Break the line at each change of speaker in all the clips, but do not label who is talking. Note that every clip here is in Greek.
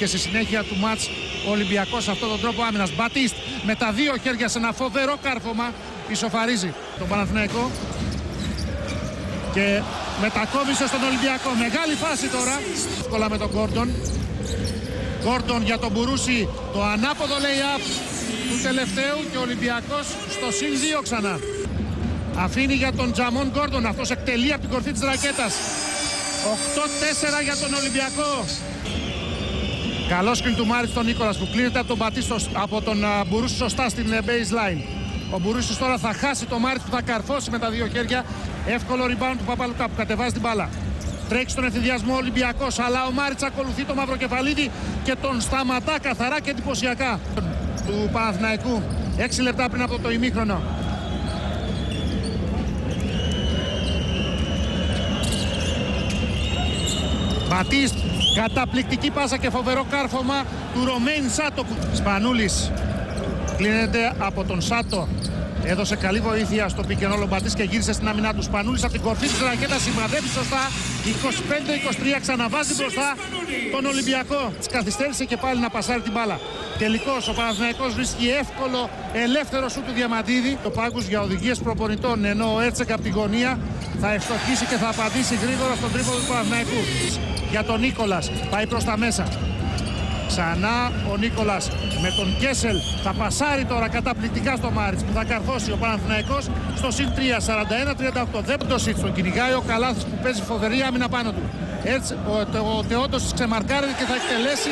και στη συνέχεια του μάτς ο Ολυμπιακός αυτόν τον τρόπο άμυνας. Μπατίστ με τα δύο χέρια σε ένα φοβερό κάρφωμα ισοφαρίζει τον Παναθηναϊκό και μετακόμισε στον Ολυμπιακό. Μεγάλη φάση τώρα, εύκολα με τον Γκόρντον. Γκόρντον για τον Μπουρούση, το ανάποδο lay-up του τελευταίου και ο Ολυμπιακός στο συν 2 ξανά. Αφήνει για τον Τζαμόν Γκόρντον, αυτός εκτελεί από την κορφή της ρακέτας. 8-4 για τον Ολυμπιακό. Καλό σκριν του Μάριτς τον Νίκολας που κλείνεται από τον Μπουρούση σωστά στην baseline. Ο Μπουρούσης τώρα θα χάσει το Μάριτς που θα καρφώσει με τα δύο χέρια. Εύκολο rebound του Παπαλουκά που κατεβάζει την μπάλα. Τρέχει στον ευθυνδιασμό ο Ολυμπιακός, αλλά ο Μάριτς ακολουθεί το Μαυροκεφαλίδη και τον σταματά καθαρά και εντυπωσιακά του Παναθηναϊκού. 6 λεπτά πριν από το ημίχρονο. Μπατίστ, καταπληκτική πάσα και φοβερό κάρφωμα του Ρωμέιν Σάτο. Σπανούλης κλείνεται από τον Σάτο. Έδωσε καλή βοήθεια στο pick and roll ο Μπατίστ και γύρισε στην άμυνά του. Σπανούλης από την κορφή της ρακέτας σημαδεύει σωστά. 25-23 ξαναβάζει μπροστά τον Ολυμπιακό. Καθυστέρησε και πάλι να πασάρει την μπάλα. Τελικώς ο Παναθηναϊκός βρίσκει εύκολο ελεύθερο σου του Διαμαντίδη. Ο πάγκους για οδηγίες προπονητών, ενώ ο Έρτσεκ από τη γωνία θα ευστοχίσει και θα απαντήσει γρήγορα στον τρίποδο του Παναθηναϊκού. Για τον Νίκολας πάει προς τα μέσα. Ξανά ο Νίκολας με τον Κέσελ θα πασάρει τώρα καταπληκτικά στο Μάριτς που θα καρφώσει ο Παναθηναϊκός στο συν 3, 41-38. Δεν τον κυνηγάει ο Καλάθης που παίζει φοβερή άμυνα πάνω του. Έτσι ο Τεόντος ξεμαρκάρεται και θα εκτελέσει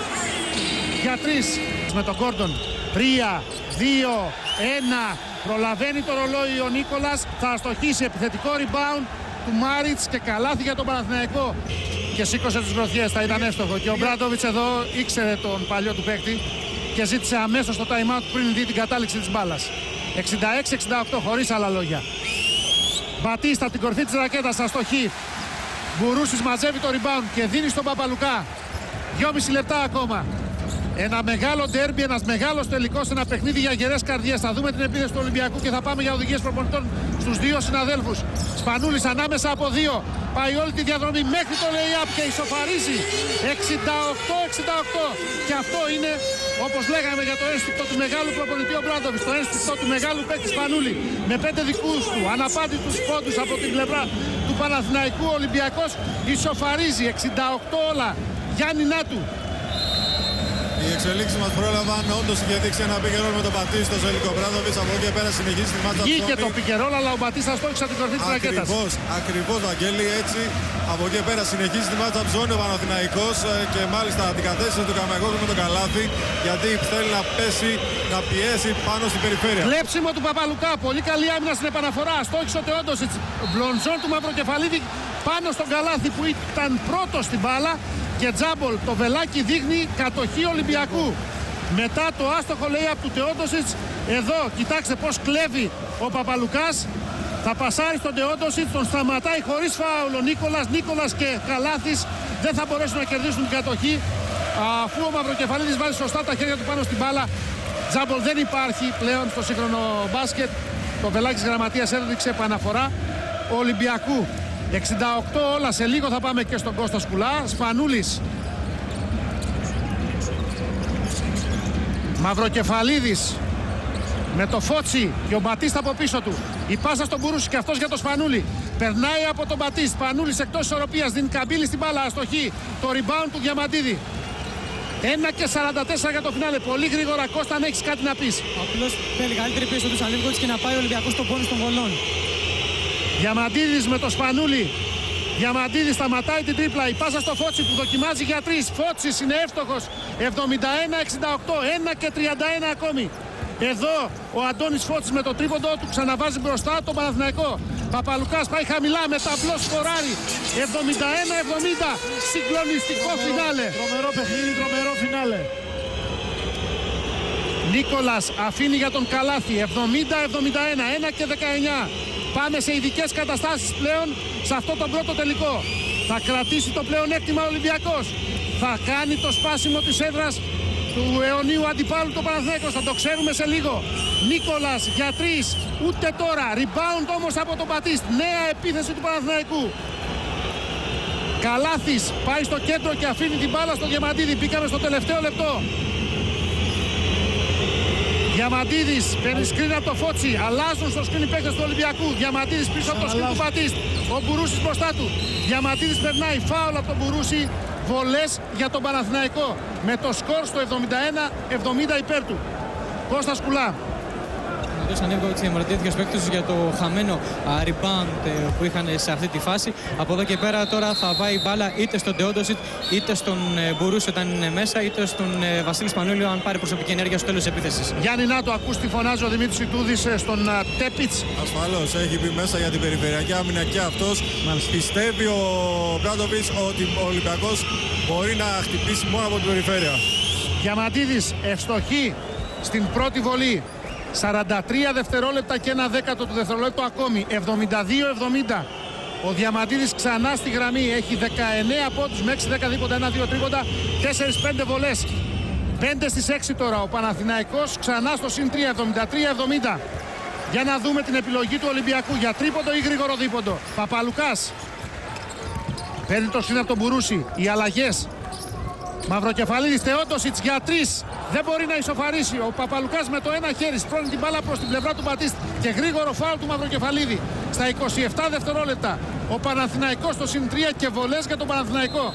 για 3 με τον Γκόρντον. 3, 2, 1. Προλαβαίνει το ρολόι ο Νίκολας. Θα αστοχίσει επιθετικό rebound του Μάριτς και καλάθι για τον Παναθηναϊκό. Και σήκωσε τις γροθιές, θα ήταν εύστοχο. Και ο Μπράντοβιτς εδώ ήξερε τον παλιό του παίκτη και ζήτησε αμέσως το time out πριν δει την κατάληξη της μπάλας. 66-68 χωρίς άλλα λόγια. Μπατίστα από την κορφή της ρακέτας, αστοχή. Μπουρούσης μαζεύει το rebound και δίνει στον Παπαλουκά. 2,5 λεπτά ακόμα. Ένα μεγάλο ντέρμπι, ένας μεγάλος τελικός, ένα παιχνίδι για γερές καρδιές. Θα δούμε την επίθεση του Ολυμπιακού και θα πάμε για οδηγίες προπονητών στους δύο συναδέλφους. Σπανούλης ανάμεσα από δύο. Πάει όλη τη διαδρομή μέχρι το lay-up και ισοφαρίζει. 68-68. Και αυτό είναι, όπως λέγαμε για το ένστικτο του μεγάλου προπονητή ο Μπράντοβιτς, το ένστικτο του μεγάλου παίκτη Σπανούλη. Με 5 δικούς του αναπάντητους πόντους από την πλευρά του Παναθηναϊκού, ο Ολυμπιακός ισοφαρίζει. 68 όλα. Γιάννηνά του.
Οι εξελίξεις μας πρόλαβαν, όντως είχε δείξει ένα pick and roll με τον Μπατίστα στο Ζέλικο Μπράντοβιτς. Από εκεί και πέρα συνεχίζει τη μάτσα.
Βγήκε το pick and roll, αλλά ο Μπατίστα στόχισε την κορφή της ρακέτας.
Ακριβώς, Βαγγέλη, έτσι. Από εκεί και πέρα συνεχίζει τη μάτσα ψώνει ο Παναθηναϊκός και μάλιστα αντικατέστησε τον Καμαγόγλου με τον καλάθι, γιατί θέλει να πέσει, να πιέσει πάνω στην περιφέρεια.
Κλέψιμο του Παπαλουκά, πολύ καλή άμυνα στην επαναφορά. Στόχισε ο Τεόντοσιτς. Μπλονζόν του Μαυροκεφαλίδη πάνω στον καλάθι που ήταν πρώτος στην μπάλα. Και Τζάμπολ, το βελάκι δείχνει κατοχή Ολυμπιακού. Μετά το άστοχο lay-up του Τεόντοσιτς, εδώ κοιτάξτε πως κλέβει ο Παπαλουκάς. Θα πασάρει στον Τεόντοσιτς, τον σταματάει χωρίς φάουλ ο Νίκολας και Καλάθης δεν θα μπορέσουν να κερδίσουν την κατοχή. Αφού ο Μαυροκεφαλίδης βάλει σωστά τα χέρια του πάνω στην μπάλα, Τζάμπολ δεν υπάρχει πλέον στο σύγχρονο μπάσκετ. Το βελάκι της γραμματείας έδειξε επαναφορά Ολυμπιακού. 68 όλα, σε λίγο θα πάμε και στον Κώστα Σκουλά. Σπανούλης, Μαυροκεφαλίδης με το Φότσι και ο Μπατίστα από πίσω του. Η πάσα στον Μπουρούση και αυτός για τον Σπανούλη. Περνάει από τον Μπατίστα. Σπανούλης εκτός ισορροπίας, δίνει καμπύλη στην μπάλα, αστοχή. Το rebound του Διαμαντίδη. 1:44 για το φινάλε. Πολύ γρήγορα, Κώστα, αν έχεις κάτι να πεις.
Απλώς θέλει καλύτερη πίεση του Αλίβκοτς και να πάει ο Ολυμπιακός στον πόνους των βολών.
Διαμαντίδης με το Σπανούλη. Διαμαντίδης σταματάει την τρίπλα. Η πάσα στο Φότσι που δοκιμάζει για 3. Φότσις είναι εύστοχος. 71-68. 1:31 ακόμη. Εδώ ο Αντώνης Φότσις με το τρίποντο του ξαναβάζει μπροστά τον Παναθηναϊκό. Παπαλουκάς πάει χαμηλά με ταμπλό σκοράρι. 71-70. Συγκλονιστικό φινάλε.
Τρομερό παιχνίδι, τρομερό φινάλε.
Νίκολας αφήνει για τον Καλάθι. 70-71. 1:19. Πάμε σε ειδικές καταστάσεις πλέον σε αυτό το πρώτο τελικό. Θα κρατήσει το πλεονέκτημα ο Ολυμπιακός. Θα κάνει το σπάσιμο της έδρας του αιωνίου αντιπάλου του Παναθηναϊκός. Θα το ξέρουμε σε λίγο. Νίκολας για 3. Ούτε τώρα. Rebound όμως από τον Μπατίστ. Νέα επίθεση του Παναθηναϊκού. Καλάθης πάει στο κέντρο και αφήνει την μπάλα στο Διαμαντίδη. Μπήκαμε στο τελευταίο λεπτό. Διαμαντίδης παίρνει σκριν από το Φώτσι. Αλλάζουν στο σκριν οι παίκτες του Ολυμπιακού. Διαμαντίδης πίσω από το σκριν του Μπατίστ. Ο Μπουρούσης μπροστά του. Διαμαντίδης περνάει φάουλ από τον Μπουρούση. Βολές για τον Παναθηναϊκό. Με το σκορ στο 71-70 υπέρ του. Κώστας Κουλά.
Ο Νίκοβιτς διαμαρτυρήθηκε στους παίκτες για το χαμένο rebound που είχαν σε αυτή τη φάση. Από εδώ και πέρα τώρα θα πάει η μπάλα είτε στον Τεόντοσιτ, είτε στον Μπουρούση όταν είναι μέσα, είτε στον Βασίλη Σπανούλιο αν πάρει προσωπική ενέργεια στο τέλος της επίθεσης.
Γιάννη Νάτο, ακούς τι φωνάζει ο Δημήτρης Ιτούδης στον Τέπιτς.
Ασφαλώς, έχει μπει μέσα για την περιφερειακή άμυνα και αυτός. Πιστεύει ο Μπράντοβιτς ότι ο Ολυμπιακός μπορεί να χτυπήσει μόνο από την περιφέρεια.
Διαμαντίδης ευστοχή στην πρώτη βολή. 43 δευτερόλεπτα και 1/10 του δευτερόλεπτο ακόμη. 72-70. Ο Διαμαντίδης ξανά στη γραμμή. Έχει 19 πόντους με 6-10 δίποτα, 1-2 τρίποντα, 4-5 βολές. 5 στις 6 τώρα. Ο Παναθηναϊκός ξανά στο συν 3, 73-70. Για να δούμε την επιλογή του Ολυμπιακού για τρίποντο ή γρήγορο δίποντο. Παπαλουκάς παίρνει το συν από τον Μπουρούση. Οι αλλαγές. Μαυροκεφαλίδης, Θεόντοσιτς για 3. Δεν μπορεί να ισοφαρίσει. Ο Παπαλουκάς με το ένα χέρι σπρώχνει την μπάλα προς την πλευρά του Μπατίστ. Και γρήγορο φάουλ του Μαυροκεφαλίδη. Στα 27 δευτερόλεπτα. Ο Παναθηναϊκός στο συν 3 και βολές για τον Παναθηναϊκό.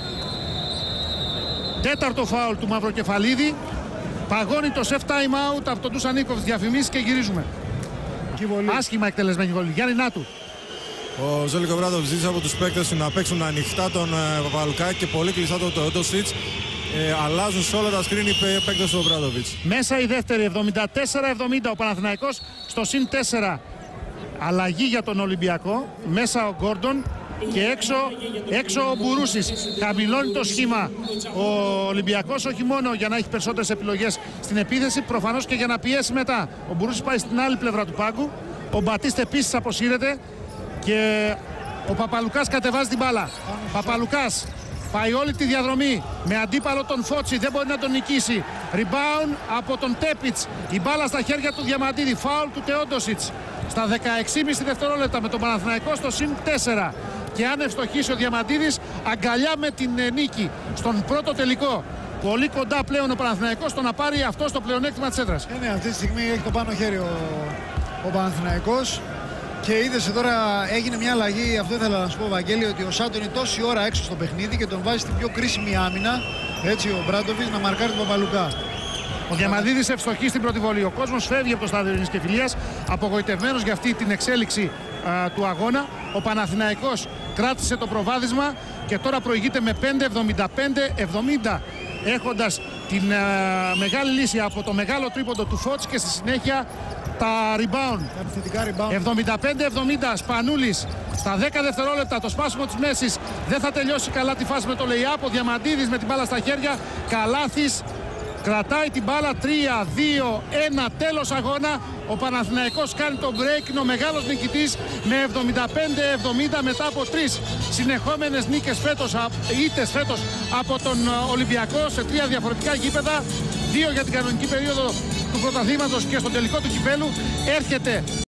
Τέταρτο φάουλ του Μαυροκεφαλίδη. Παγώνει το σεφ time out από τον Ντουσανίκοβιτς. Διαφημίσεις και γυρίζουμε. Άσχημα εκτελεσμένη βολή. Γιάννη Νάτου.
Ο Ζέλικο Μπράντοβιτς ζήτησε από τους παίκτες να παίξουν ανοιχτά τον Παπαλουκά και πολύ κλειστά τον Τεόντοσιτς. Αλλάζουν σε όλα τα σκριν οι παίκτες του Μπράντοβιτς.
Μέσα η δεύτερη, 74-70. Ο Παναθηναϊκός στο συν 4. Αλλαγή για τον Ολυμπιακό. Μέσα ο Γκόρντον και έξω ο Μπουρούσης. Χαμηλώνει το σχήμα ο Ολυμπιακός, όχι μόνο για να έχει περισσότερες επιλογές στην επίθεση, προφανώς και για να πιέσει μετά. Ο Μπουρούσης πάει στην άλλη πλευρά του πάγκου. Ο Μπατίστ επίσης αποσύρεται. Και ο Παπαλουκάς κατεβάζει την μπάλα. Παπαλουκάς πάει όλη τη διαδρομή με αντίπαλο τον Φώτσι, δεν μπορεί να τον νικήσει. Rebound από τον Τέπιτς. Η μπάλα στα χέρια του Διαμαντίδη. Φάουλ του Τεόντοσιτς. Στα 16,5 δευτερόλεπτα με τον Παναθηναϊκό στο συν 4. Και αν ευστοχίσει ο Διαμαντίδης, αγκαλιά με την νίκη στον πρώτο τελικό. Πολύ κοντά πλέον ο Παναθηναϊκός στο να πάρει αυτό το πλεονέκτημα της έδρας.
Ναι, αυτή τη στιγμή έχει το πάνω χέρι ο Παναθηναϊκός. Και είδες τώρα έγινε μια αλλαγή, αυτό ήθελα να σου πω Βαγγέλη, ότι ο Σάντο είναι τόση ώρα έξω στο παιχνίδι και τον βάζει στην πιο κρίσιμη άμυνα, έτσι ο Μπράντοβιτς, να μαρκάρει τον Παπαλουκά.
Ο Διαμαντίδης ευστοχή στην πρώτη βολή. Ο κόσμος φεύγει από το στάδιο Ειρήνης και Φιλίας, απογοητευμένος για αυτή την εξέλιξη του αγώνα. Ο Παναθηναϊκός κράτησε το προβάδισμα και τώρα προηγείται με 5-75-70. Έχοντας την μεγάλη λύση από το μεγάλο τρίποντο του Φώτς και στη συνέχεια τα rebound. 75-70. Σπανούλης στα 10 δευτερόλεπτα. Το σπάσιμο της μέσης δεν θα τελειώσει καλά τη φάση με το lay-up. Ο Διαμαντίδης με την μπάλα στα χέρια. Καλάθης κρατάει την μπάλα. 3-2-1. Τέλος αγώνα. Ο Παναθηναϊκός κάνει το break. Είναι ο μεγάλος νικητής με 75-70 μετά από 3 συνεχόμενες νίκες ήττες φέτος από τον Ολυμπιακό σε 3 διαφορετικά γήπεδα. 2 για την κανονική περίοδο του πρωταθλήματος και στο τελικό του κυπέλου. Έρχεται